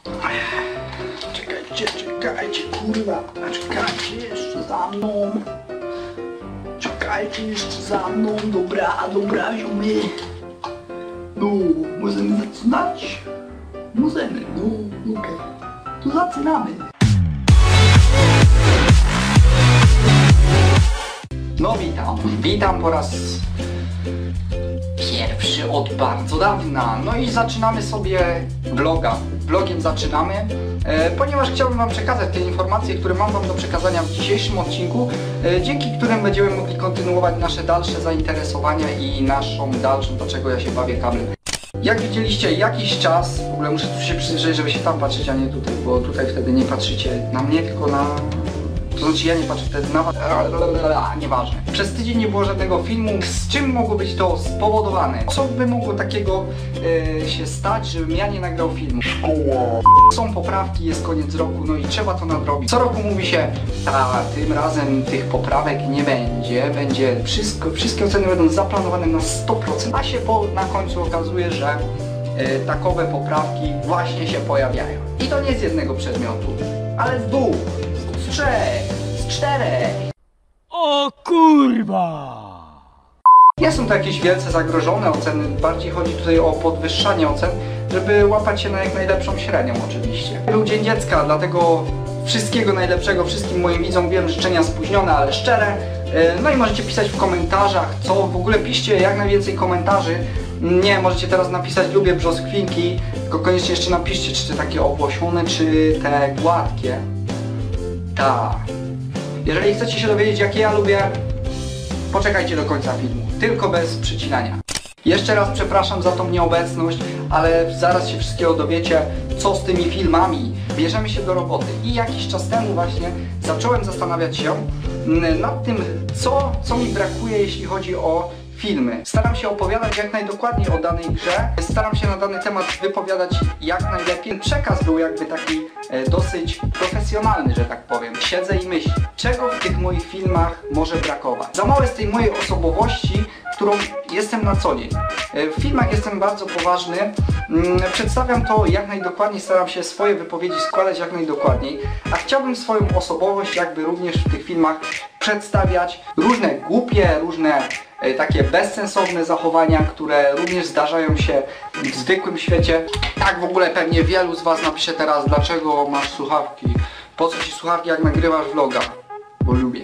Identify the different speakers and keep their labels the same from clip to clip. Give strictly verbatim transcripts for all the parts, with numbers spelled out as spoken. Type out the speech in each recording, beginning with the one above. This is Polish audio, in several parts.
Speaker 1: Czekajcie, czekajcie, kurwa. Czekajcie jeszcze za mną. Czekajcie jeszcze za mną. Dobra, dobra, ziomy. No, możemy zaczynać? Możemy, no, okej. Okay. To zaczynamy. No witam, witam po raz pierwszy od bardzo dawna. No i zaczynamy sobie vloga. Vlogiem zaczynamy, e, ponieważ chciałbym wam przekazać te informacje, które mam wam do przekazania w dzisiejszym odcinku, e, dzięki którym będziemy mogli kontynuować nasze dalsze zainteresowania i naszą dalszą, dlaczego ja się bawię kablem. Jak widzieliście jakiś czas, w ogóle muszę tu się przyjrzeć, żeby się tam patrzeć, a nie tutaj, bo tutaj wtedy nie patrzycie na mnie, tylko na... To znaczy ja nie patrzę wtedy na was, nieważne. Przez tydzień nie było żadnego filmu. Z czym mogło być to spowodowane? Co by mogło takiego e, się stać, żebym ja nie nagrał filmu? Są poprawki, jest koniec roku, no i trzeba to nadrobić. Co roku mówi się, a tym razem tych poprawek nie będzie, będzie wszystko, wszystkie oceny będą zaplanowane na sto procent, a się po, na końcu okazuje, że e, takowe poprawki właśnie się pojawiają. I to nie z jednego przedmiotu, ale z dwóch. Z trzech, z czterech.
Speaker 2: O kurwa!
Speaker 1: Nie są to jakieś wielce zagrożone oceny, bardziej chodzi tutaj o podwyższanie ocen, żeby łapać się na jak najlepszą średnią oczywiście. Był Dzień Dziecka, dlatego wszystkiego najlepszego wszystkim moim widzom, wiem, życzenia spóźnione, ale szczere. No i możecie pisać w komentarzach, co w ogóle piszcie jak najwięcej komentarzy. Nie, możecie teraz napisać lubię brzoskwinki, tylko koniecznie jeszcze napiszcie, czy te takie obłosione, czy te gładkie. Tak. Jeżeli chcecie się dowiedzieć, jakie ja lubię, poczekajcie do końca filmu. Tylko bez przycinania. Jeszcze raz przepraszam za tą nieobecność, ale zaraz się wszystkiego dowiecie, co z tymi filmami. Bierzemy się do roboty. I jakiś czas temu właśnie zacząłem zastanawiać się nad tym, co, co mi brakuje, jeśli chodzi o filmy. Staram się opowiadać jak najdokładniej o danej grze. Staram się na dany temat wypowiadać jak najlepiej. Przekaz był jakby taki e, dosyć profesjonalny, że tak powiem. Siedzę i myślę, czego w tych moich filmach może brakować. Za mało jest tej mojej osobowości, którą jestem na co dzień. E, w filmach jestem bardzo poważny. Mm, przedstawiam to jak najdokładniej, staram się swoje wypowiedzi składać jak najdokładniej. A chciałbym swoją osobowość jakby również w tych filmach przedstawiać. Różne głupie, różne takie bezsensowne zachowania, które również zdarzają się w zwykłym świecie. Tak w ogóle pewnie wielu z was napisze teraz, dlaczego masz słuchawki? Po co ci słuchawki, jak nagrywasz vloga? Bo lubię.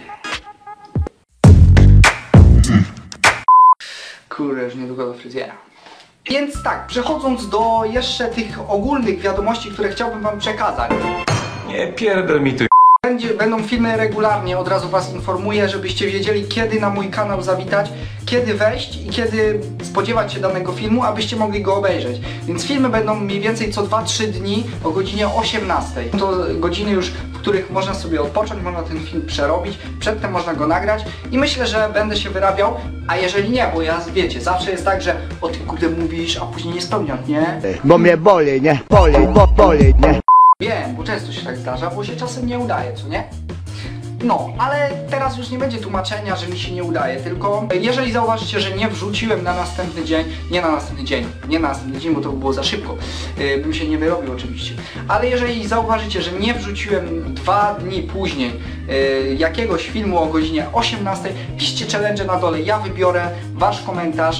Speaker 1: Kurde, już niedługo do fryzjera. Więc tak, przechodząc do jeszcze tych ogólnych wiadomości, które chciałbym wam przekazać.
Speaker 2: Nie pierdol mi tu.
Speaker 1: Będzie, będą filmy regularnie, od razu was informuję, żebyście wiedzieli, kiedy na mój kanał zawitać, kiedy wejść i kiedy spodziewać się danego filmu, abyście mogli go obejrzeć. Więc filmy będą mniej więcej co dwa trzy dni o godzinie osiemnastej. To godziny już, w których można sobie odpocząć, można ten film przerobić, przedtem można go nagrać i myślę, że będę się wyrabiał, a jeżeli nie, bo ja wiecie, zawsze jest tak, że o ty kurde mówisz, a później nie spełniasz, nie?
Speaker 3: Bo mnie boli, nie? Boli, bo boli, nie?
Speaker 1: Wiem, bo często się tak zdarza, bo się czasem nie udaje, co nie? No, ale teraz już nie będzie tłumaczenia, że mi się nie udaje, tylko jeżeli zauważycie, że nie wrzuciłem na następny dzień, nie na następny dzień, nie na następny dzień, bo to by było za szybko, yy, bym się nie wyrobił oczywiście, ale jeżeli zauważycie, że nie wrzuciłem dwa dni później yy, jakiegoś filmu o godzinie osiemnastej, piszcie challenge na dole, ja wybiorę wasz komentarz.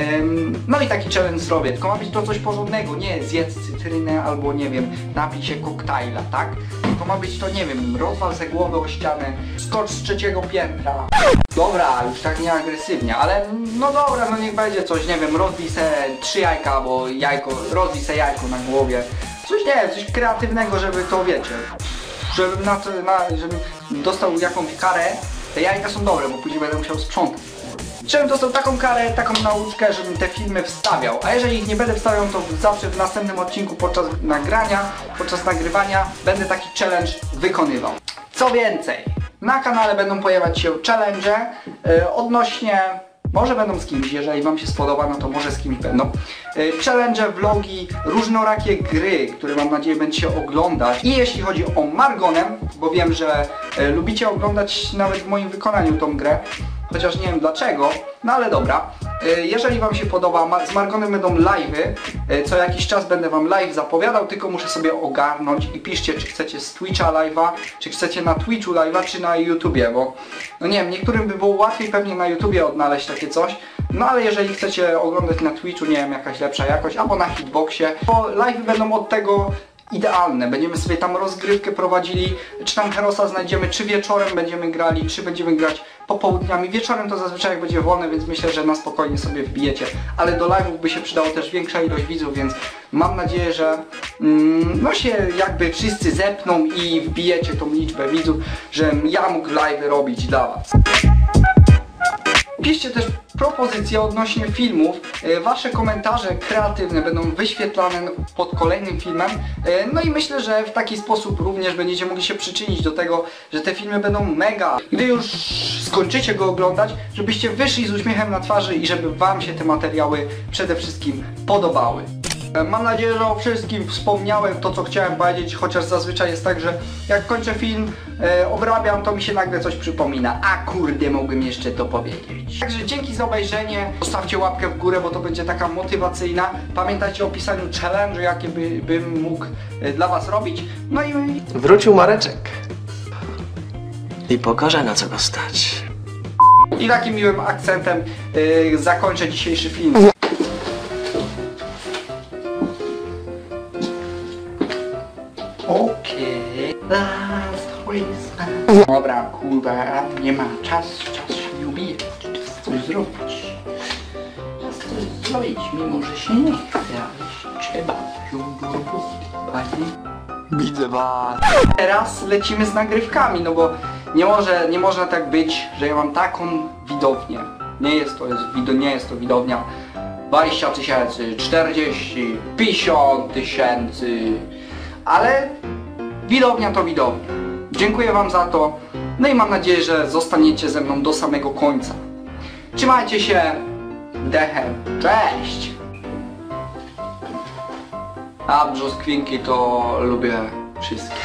Speaker 1: No i taki challenge zrobię, tylko ma być to coś porządnego, nie zjedz cytrynę albo nie wiem, napij się koktajla, tak? Tylko ma być to, nie wiem, rozwal ze głowy o ścianę, skocz z trzeciego piętra. Dobra, już tak nie agresywnie, ale no dobra, no niech będzie coś, nie wiem, rozbij se trzy jajka, bo jajko, rozbij se jajko na głowie. Coś, nie wiem, coś kreatywnego, żeby to, wiecie, żebym na to, na, żebym dostał jakąś karę. Te jajka są dobre, bo później będę musiał sprzątać. Żebym dostał taką karę, taką nauczkę, żebym te filmy wstawiał. A jeżeli ich nie będę wstawiał, to zawsze w następnym odcinku podczas nagrania, podczas nagrywania będę taki challenge wykonywał. Co więcej, na kanale będą pojawiać się challenge yy, odnośnie... Może będą z kimś, jeżeli wam się spodoba, no to może z kimś będą. Yy, challenge, vlogi, różnorakie gry, które mam nadzieję będziecie oglądać. I jeśli chodzi o Margonem, bo wiem, że yy, lubicie oglądać nawet w moim wykonaniu tą grę, chociaż nie wiem dlaczego, no ale dobra. Jeżeli wam się podoba, z Margonem będą live'y, co jakiś czas będę wam live zapowiadał, tylko muszę sobie ogarnąć i piszcie, czy chcecie z Twitcha live'a, czy chcecie na Twitchu live'a, czy na YouTubie, bo no nie wiem, niektórym by było łatwiej pewnie na YouTubie odnaleźć takie coś, no ale jeżeli chcecie oglądać na Twitchu, nie wiem, jakaś lepsza jakość, albo na Hitboxie, to live'y będą od tego idealne. Będziemy sobie tam rozgrywkę prowadzili, czy tam Herosa znajdziemy, czy wieczorem będziemy grali, czy będziemy grać popołudniami. Wieczorem to zazwyczaj jak będzie wolne, więc myślę, że na spokojnie sobie wbijecie. Ale do live'ów by się przydało też większa ilość widzów, więc mam nadzieję, że mm, no się jakby wszyscy zepną i wbijecie tą liczbę widzów, że ja mógł live'y robić dla was. Piszcie też propozycje odnośnie filmów. Wasze komentarze kreatywne będą wyświetlane pod kolejnym filmem. No i myślę, że w taki sposób również będziecie mogli się przyczynić do tego, że te filmy będą mega. Gdy już skończycie go oglądać, żebyście wyszli z uśmiechem na twarzy i żeby wam się te materiały przede wszystkim podobały. Mam nadzieję, że o wszystkim wspomniałem to, co chciałem powiedzieć, chociaż zazwyczaj jest tak, że jak kończę film, e, obrabiam, to mi się nagle coś przypomina. A kurde, mogłem jeszcze to powiedzieć. Także dzięki za obejrzenie, zostawcie łapkę w górę, bo to będzie taka motywacyjna. Pamiętajcie o pisaniu challenge, jakie by, bym mógł e, dla was robić. No i...
Speaker 4: Wrócił Mareczek. I pokaże, na co go stać.
Speaker 1: I takim miłym akcentem e, zakończę dzisiejszy film. Okej, last Christmas. Dobra, kurwa, nie ma czas, czas się ubije. Czas coś zrobić. Czas coś zrobić, mimo że się nie chce, ale trzeba się do roboty. Widzę was. Teraz lecimy z nagrywkami, no bo nie może, nie można tak być, że ja mam taką widownię. Nie jest to, jest, nie jest to widownia dwadzieścia tysięcy, czterdzieści, pięćdziesiąt tysięcy. Ale widownia to widownia. Dziękuję wam za to. No i mam nadzieję, że zostaniecie ze mną do samego końca. Trzymajcie się. Dechem. Cześć. A brzoskwinki to lubię wszystkie.